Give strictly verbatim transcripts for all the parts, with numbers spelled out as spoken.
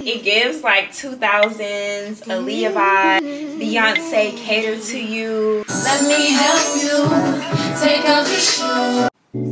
It gives like two thousands, Aaliyah vibe, Beyonce catered to you. Let me help you take off your shoes.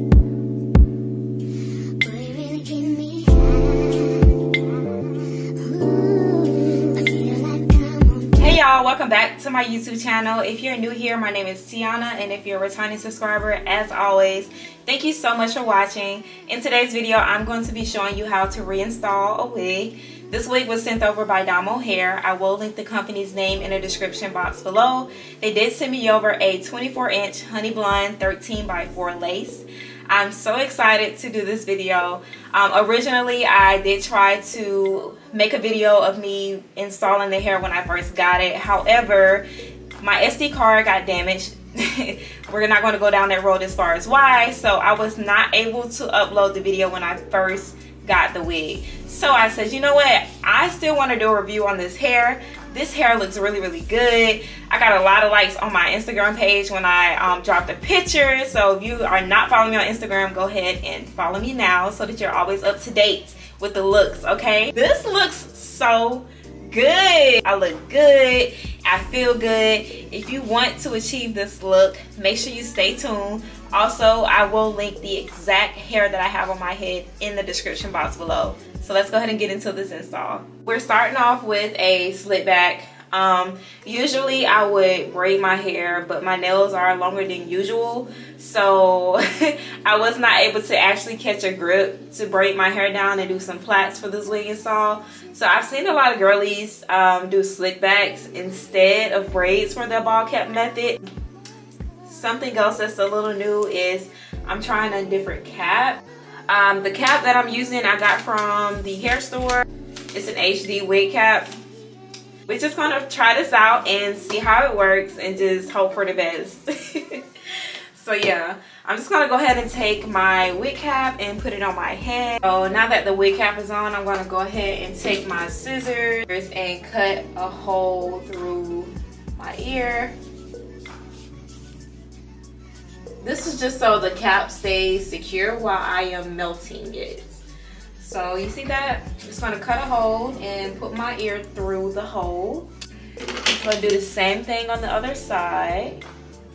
Hey y'all, welcome back to my YouTube channel. If you're new here, my name is Tiana, and if you're a returning subscriber, as always, thank you so much for watching. In today's video, I'm going to be showing you how to reinstall a wig. This wig was sent over by Damo Hair. I will link the company's name in the description box below. They did send me over a twenty-four inch Honey Blonde thirteen by four lace. I'm so excited to do this video. Um, originally, I did try to make a video of me installing the hair when I first got it. However, my S D card got damaged. We're not going to go down that road as far as why. So I was not able to upload the video when I first got the wig. So I said, you know what? I still want to do a review on this hair. This hair looks really, really good. I got a lot of likes on my Instagram page when I um, dropped a picture. So if you are not following me on Instagram, go ahead and follow me now so that you're always up to date with the looks, okay? This looks so good. I look good. I feel good. If you want to achieve this look, make sure you stay tuned. Also, I will link the exact hair that I have on my head in the description box below. So let's go ahead and get into this install. We're starting off with a slick back. Um, usually I would braid my hair, but my nails are longer than usual. So I was not able to actually catch a grip to braid my hair down and do some plaits for this wig install. So I've seen a lot of girlies um, do slick backs instead of braids for their ball cap method. Something else that's a little new is I'm trying a different cap. Um, the cap that I'm using I got from the hair store. It's an H D wig cap. We're just gonna try this out and see how it works and just hope for the best. So yeah, I'm just gonna go ahead and take my wig cap and put it on my head. So now that the wig cap is on, I'm gonna go ahead and take my scissors and cut a hole through my ear. This is just so the cap stays secure while I am melting it. So you see that? I'm just gonna cut a hole and put my ear through the hole. I'm gonna do the same thing on the other side.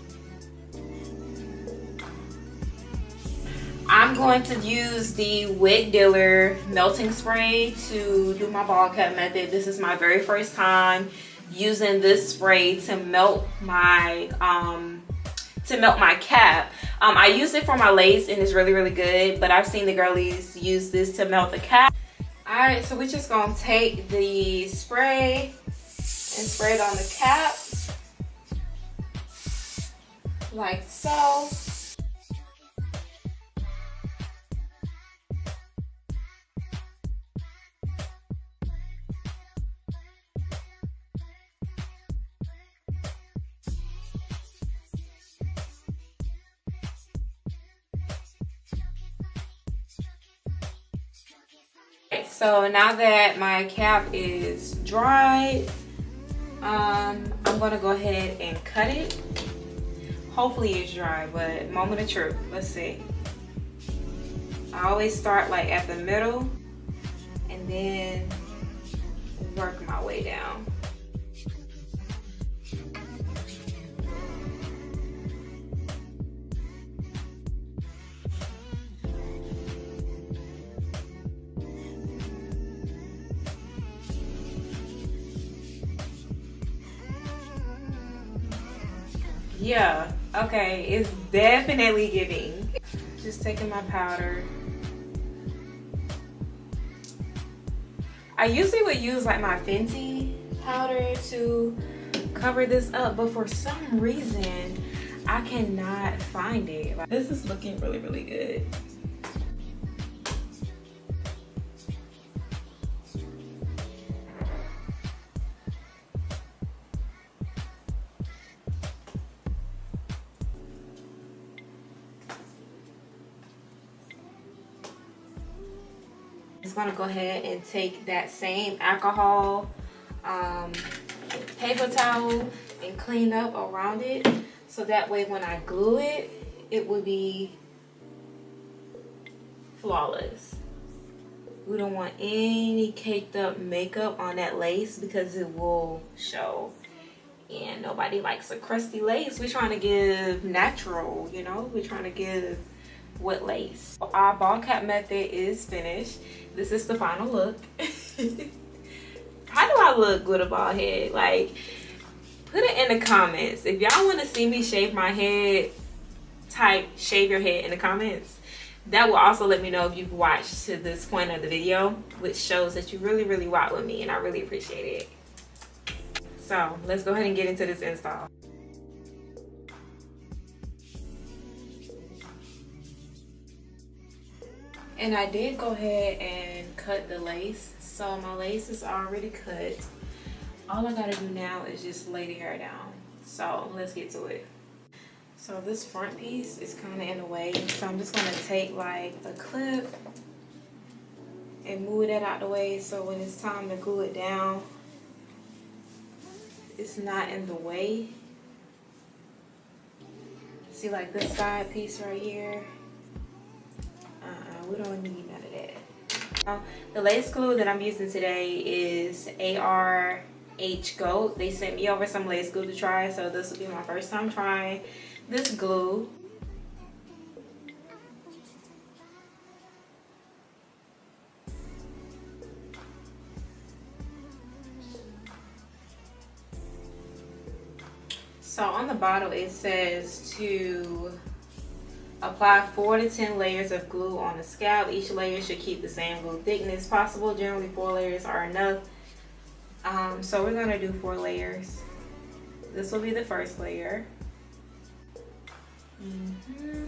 I'm going to use the Wig Dealer melting spray to do my ball cut method. This is my very first time using this spray to melt my um, to melt my cap. Um, I used it for my lace and it's really, really good, but I've seen the girlies use this to melt the cap. All right, so we're just gonna take the spray and spray it on the cap, like so. So now that my cap is dried, um, I'm gonna go ahead and cut it. Hopefully it's dry, but moment of truth, let's see. I always start like at the middle and then work my way down. Yeah, okay, it's definitely giving. Just taking my powder. I usually would use like my Fenty powder to cover this up, but for some reason, I cannot find it. Like, this is looking really, really good. Just gonna go ahead and take that same alcohol um, paper towel and clean up around it, so that way when I glue it, it will be flawless. We don't want any caked up makeup on that lace because it will show. And nobody likes a crusty lace. We're trying to give natural, you know? We're trying to give wet lace. Our ball cap method is finished. This is the final look. How do I look with a bald head? Like, put it in the comments. If y'all want to see me shave my head, type shave your head in the comments. That will also let me know if you've watched to this point of the video, which shows that you really, really rock with me, and I really appreciate it. So let's go ahead and get into this install. And I did go ahead and cut the lace. So my lace is already cut. All I gotta do now is just lay the hair down. So let's get to it. So this front piece is kind of in the way, so I'm just gonna take like a clip and move that out the way so when it's time to glue it down, it's not in the way. See, like this side piece right here, uh-uh, we don't need none of that. Now, the lace glue that I'm using today is A R H Gold. They sent me over some lace glue to try, so this will be my first time trying this glue. So on the bottle it says to apply four to ten layers of glue on the scalp. Each layer should keep the same glue thickness possible. Generally four layers are enough. Um, so we're gonna do four layers. This will be the first layer. Mm-hmm.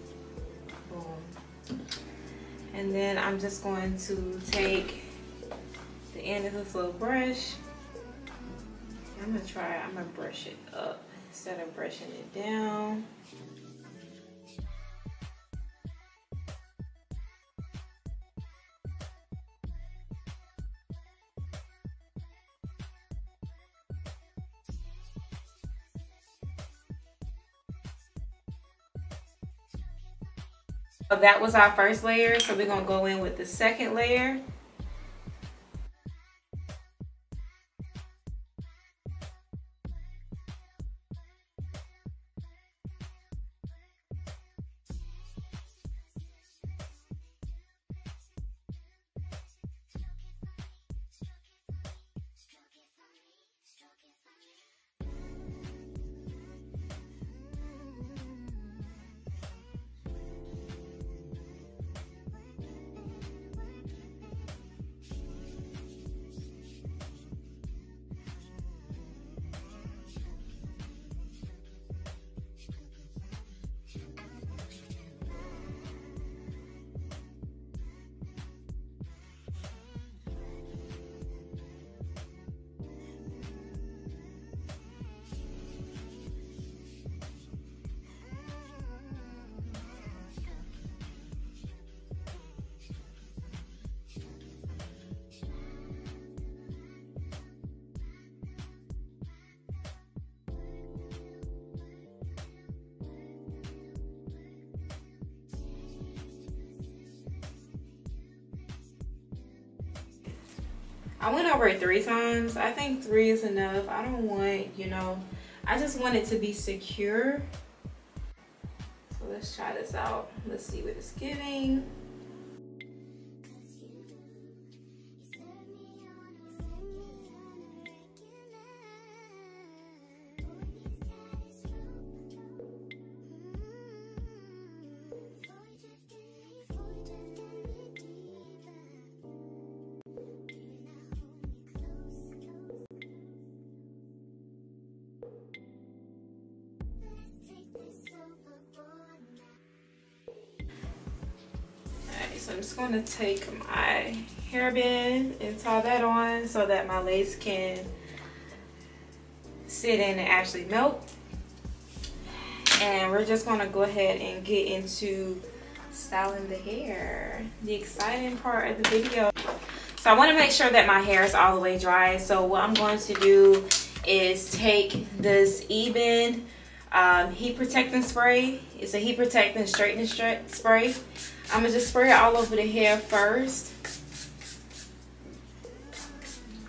Boom. And then I'm just going to take the end of this little brush. I'm gonna try, I'm gonna brush it up instead of brushing it down. So that was our first layer, so we're gonna go in with the second layer. I went over it three times. I think three is enough. I don't want, you know, I just want it to be secure. So let's try this out. Let's see what it's giving. So I'm just going to take my hairband and tie that on so that my lace can sit in and actually melt. And we're just going to go ahead and get into styling the hair, the exciting part of the video. So I want to make sure that my hair is all the way dry. So what I'm going to do is take this Ebin um, heat protecting spray. It's a heat protecting straightening spray. I'm gonna just spray it all over the hair first.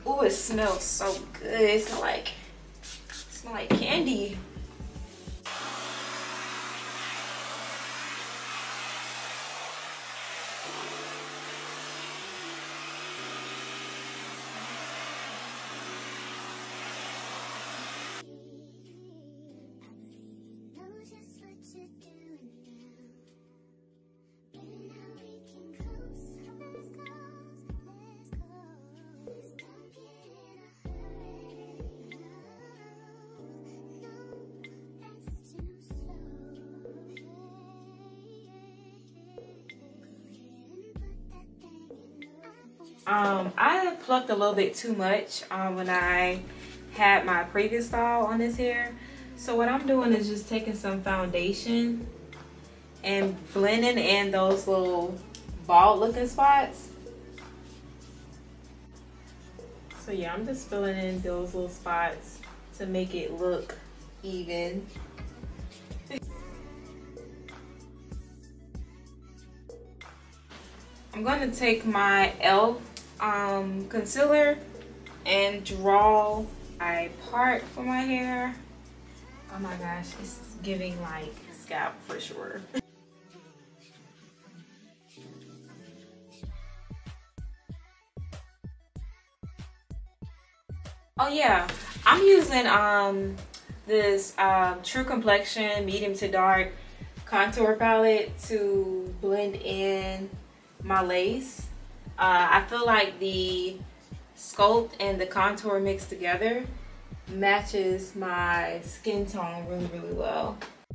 Ooh, it smells so good. It smells like, it smells like candy. Um, I plucked a little bit too much um, when I had my previous style on this hair. So what I'm doing is just taking some foundation and blending in those little bald looking spots. So yeah, I'm just filling in those little spots to make it look even. I'm going to take my e l f um, concealer and draw a part for my hair. Oh my gosh, it's giving like scalp for sure. Oh yeah, I'm using um this um, True Complexion medium to dark contour palette to blend in my lace. Uh, I feel like the sculpt and the contour mixed together matches my skin tone really, really well.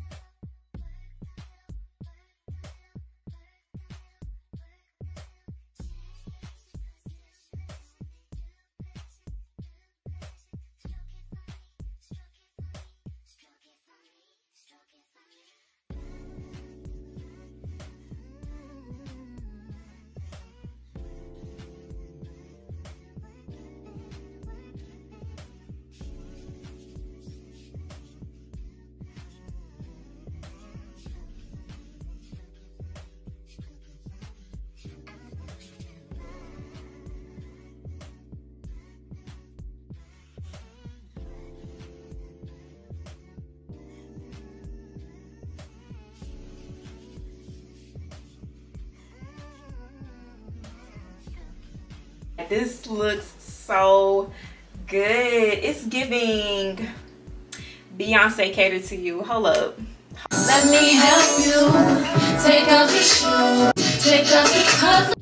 This looks so good. It's giving Beyonce catered to you. Hold up. Let me help you. Take off your shoes. Take off your cover.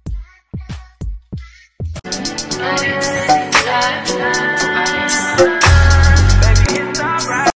I